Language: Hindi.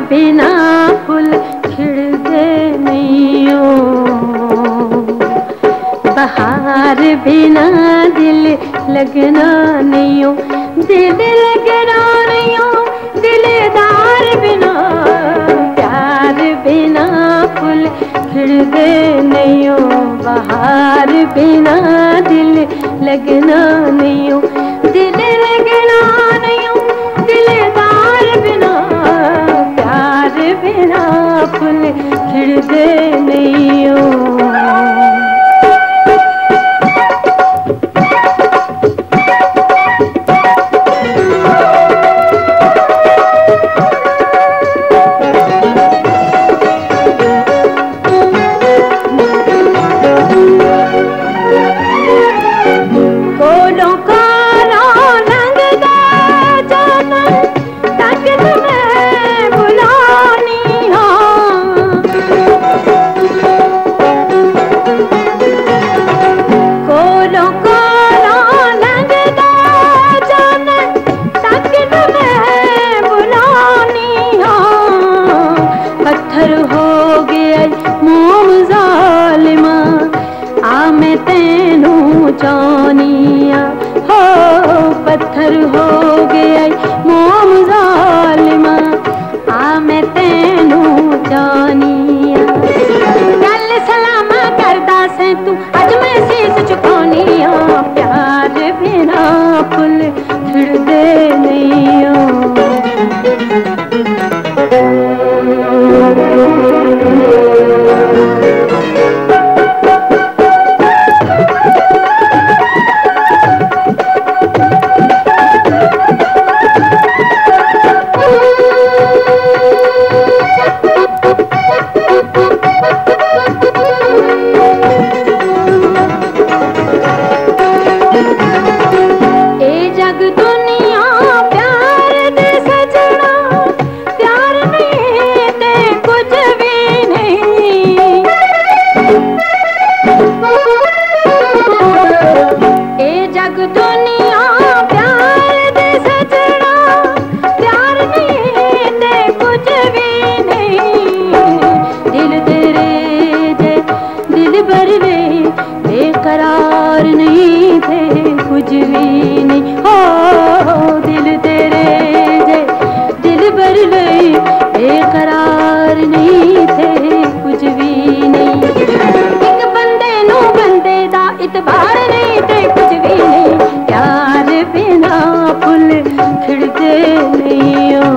बिना फूल खिलते नहीं हो, बहार बिना दिल लगना नहीं हो, दिल लगना नहीं हो, दिलदार बिना, प्यार बिना फूल खिलते नहीं हो, बहार बिना दिल लगना नहीं हो, दिल लगना नहीं हो, दिलदार बिना, प्यार बिना फूल खिलते नहीं हो। जानिया हो पत्थर हो गया मोम जालिमा, आ मैं तेनू जानिया, गल सलामा करदा से तू अज मैं शीश झुकानिया, प्यार बिना फुल खिलदे नहीं हो। बेकरार नहीं थे कुछ भी नहीं हो, दिल तेरे जे दिल भर गए, बेकरार नहीं थे कुछ भी नहीं, एक बंदे नू बंदे दा इतबार नहीं थे कुछ भी नहीं, प्यार बिना फुल खिलते नहीं हो।